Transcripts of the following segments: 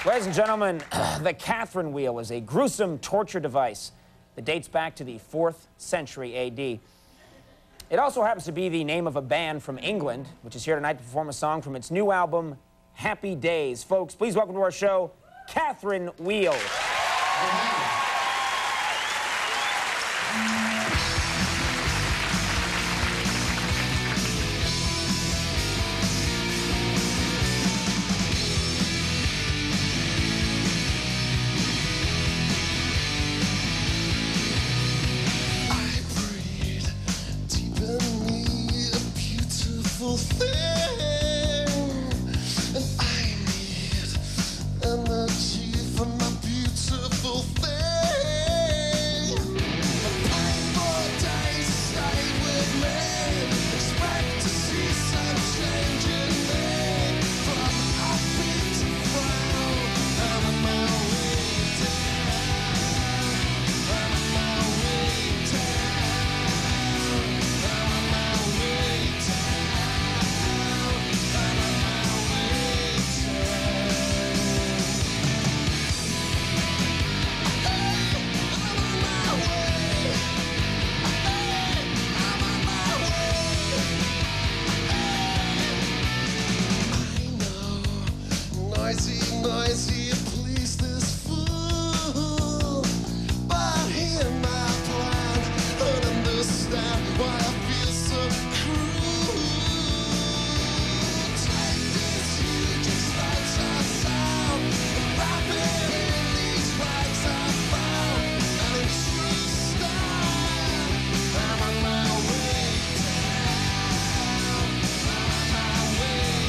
Ladies and gentlemen, the Catherine wheel is a gruesome torture device that dates back to the 4th century A.D. It also happens to be the name of a band from England, which is here tonight to perform a song from its new album, Happy Days. Folks, please welcome to our show, Catherine Wheel. Noisy, please this fool. But hear my plan and understand why I feel so cruel. Take this huge expansive sound, wrap it in these rags I found, and in true style, I'm on my way down. I'm on my way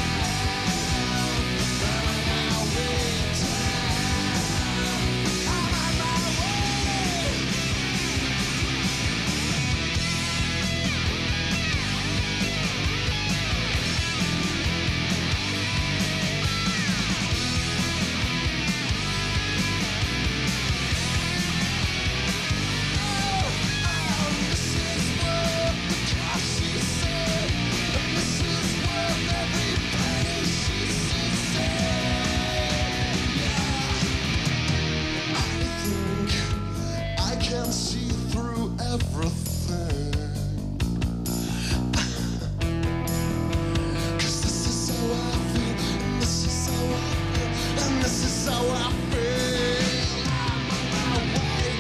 see through everything. 'Cause this is how I feel, and this is how I feel, and this is how I feel. I'm on my way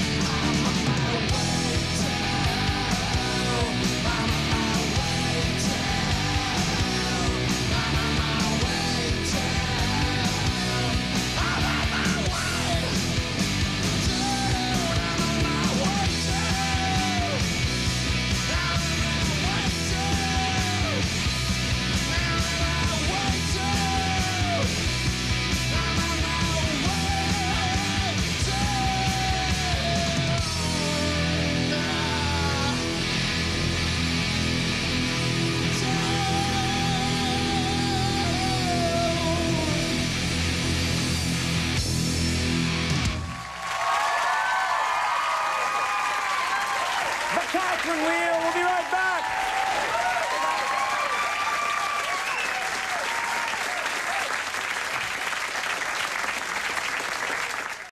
down. I'm on my way down. I'm on my way down. I'm on my way The Catherine Wheel will be